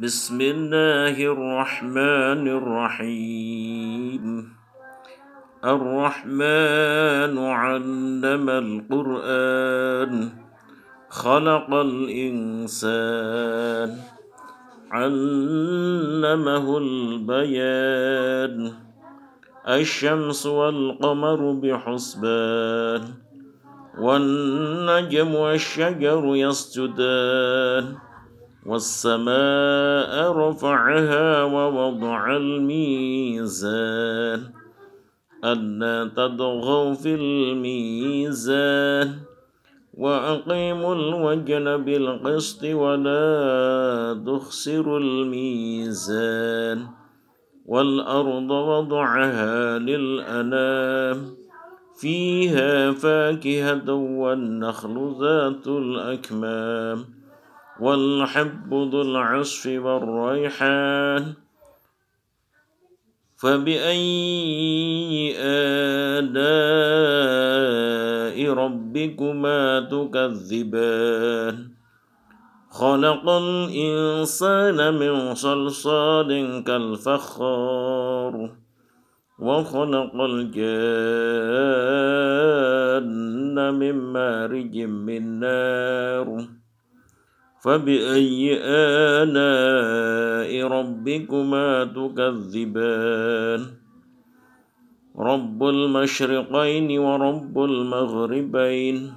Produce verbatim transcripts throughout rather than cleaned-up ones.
بسم الله الرحمن الرحيم. الرحمن علم القرآن خلق الإنسان علمه البيان الشمس والقمر بحسبان والنجم والشجر يسجدان والسماء رفعها ووضع الميزان ألا تطغوا في الميزان وأقيموا الوزن بالقسط ولا تخسروا الميزان والأرض وضعها للأنام فيها فاكهة والنخل ذات الأكمام والحب ذو العصف والريحان فبأي آلاء ربكما تكذبان خلق الإنسان من صلصال كالفخار وخلق الجان من مارج من نار فبأي آلاء ربكما تكذبان رب المشرقين ورب المغربين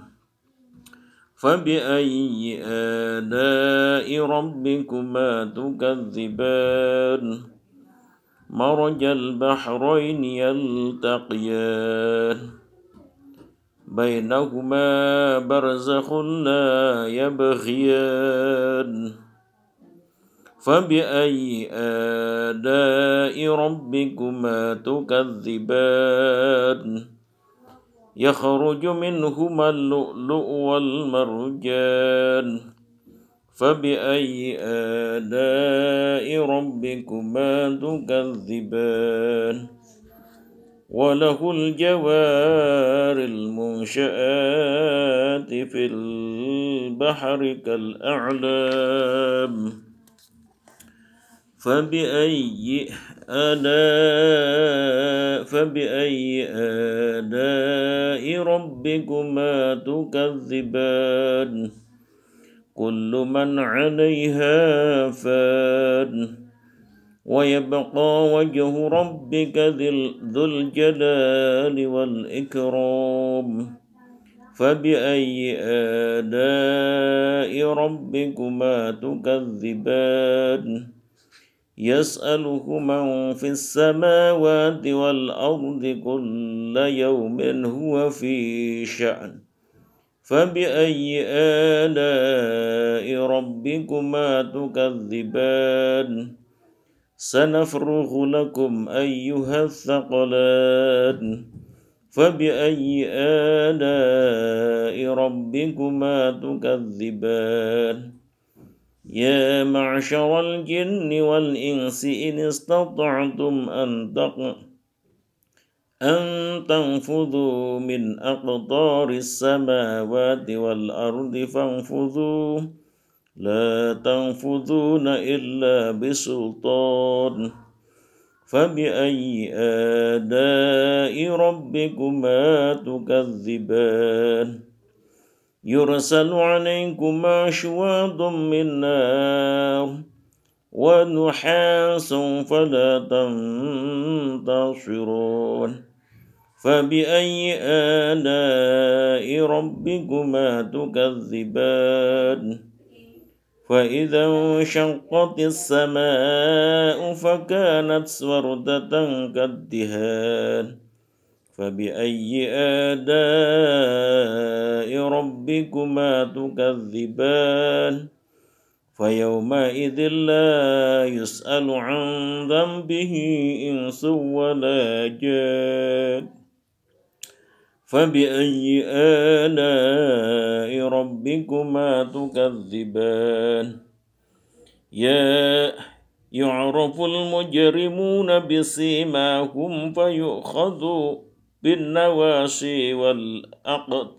فبأي آلاء ربكما تكذبان مرج البحرين يلتقيان بينهما برزخ لا يبغيان فبأي آلاء ربكما تكذبان يخرج منهما اللؤلؤ والمرجان فبأي آلاء ربكما تكذبان وله الجوار المنشآت في البحر كالأعلام فبأي آلاء فبأي آلاء ربكما تكذبان كل من عليها فان ويبقى وجه ربك ذو الجلال والإكرام فبأي آلاء ربكما تكذبان يسأله من في السماوات والأرض كل يوم هو في شأن فبأي آلاء ربكما تكذبان سنفرغ لكم أيها الثقلان فبأي آلاء ربكما تكذبان يا معشر الجن والإنس إن استطعتم أن أن تنفذوا من أقطار السماوات والأرض فانفذوا لا تنفذون إلا بسلطان فبأي آلاء ربكما تكذبان يرسل عليكما شواظ من نار ونحاس فلا تنتصرون فبأي آلاء ربكما تكذبان فإذا انشقت السماء فكانت وردة كالدهان فبأي آلاء ربكما تكذبان فيومئذ لا يسأل عن ذنبه إنس ولا جان فبأي آلاء ربكما تكذبان يا يعرف المجرمون بسيماهم فيؤخذوا بالنواصي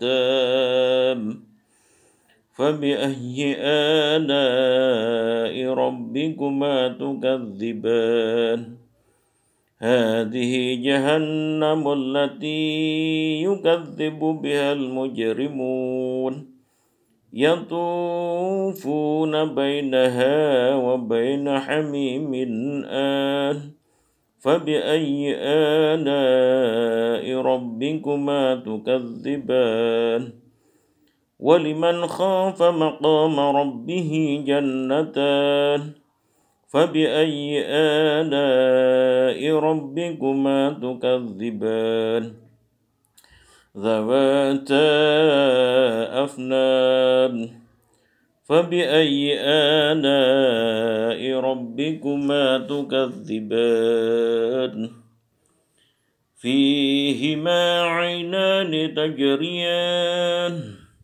والأقدام فبأي آلاء ربكما تكذبان هذه جهنم التي يكذب بها المجرمون يطوفون بينها وبين حميم آن فبأي آلاء ربكما تكذبان ولمن خاف مقام ربه جنتان فبأي آلاء ربكما تكذبان ذواتا أفنان فبأي آلاء ربكما تكذبان فيهما عينان تجريان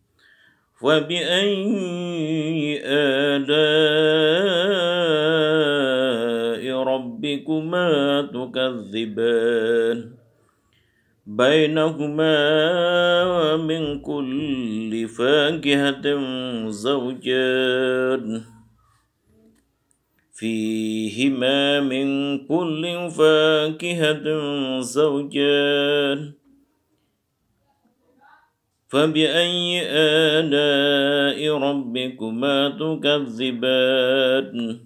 فبأي آلاء ربكما تكذبان بينهما من كل فاكهة زوجان فيهما من كل فاكهة زوجان فبأي آلاء ربكما تكذبان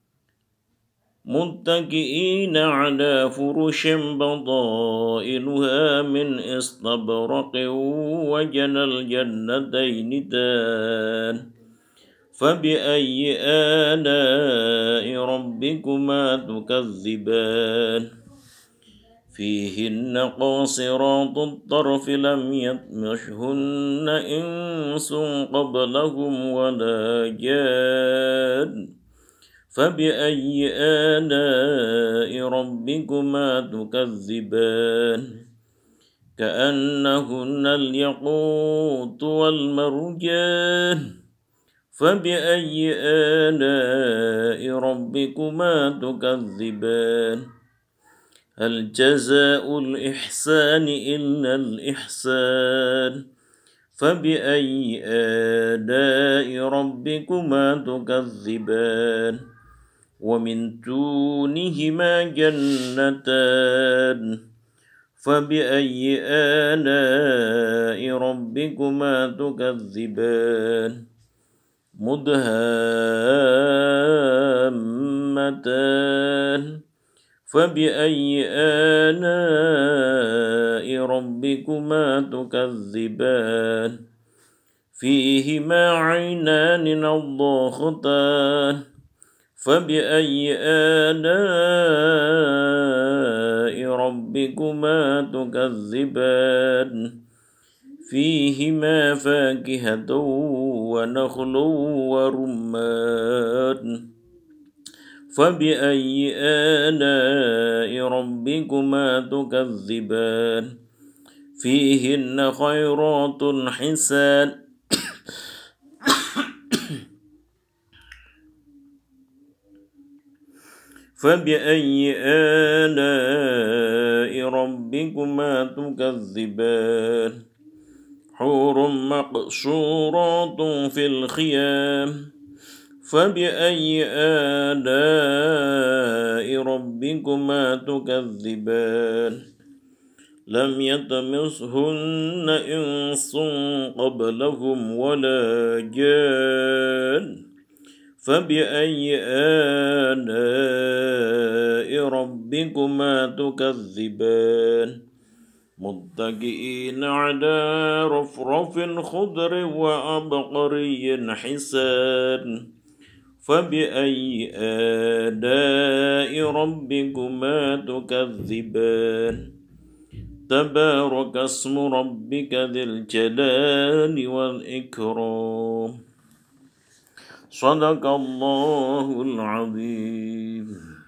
متكئين على فرش بطائنها من استبرق وجنى الجنتين دان فبأي آلاء ربكما تكذبان فيهن قاصرات الطرف لم يطمثهن إنس قبلهم ولا جان فبأي آلاء ربكما تكذبان كأنهن الياقوت والمرجان فبأي آلاء ربكما تكذبان هل جزاء الإحسان إلا الإحسان فبأي آلاء ربكما تكذبان ومن دونهما جنتان فبأي آلاء ربكما تكذبان مدهامتان فبأي آلاء ربكما تكذبان فيهما عينان نضاختان فبأي آلاء ربكما تكذبان فيهما فاكهة ونخل ورمان فبأي آلاء ربكما تكذبان فيهن خيرات حسان فبأي آلاء ربكما تكذبان حور مقصورات في الخيام فبأي آلاء ربكما تكذبان لم يطمثهن إنس قبلهم ولا جان فبأي آلاء ربكما تكذبان متكئين على رفرف خضر وعبقري حسان فبأي آلاء ربكما تكذبان تبارك اسم ربك ذي الجلال والإكرام صدق الله العظيم.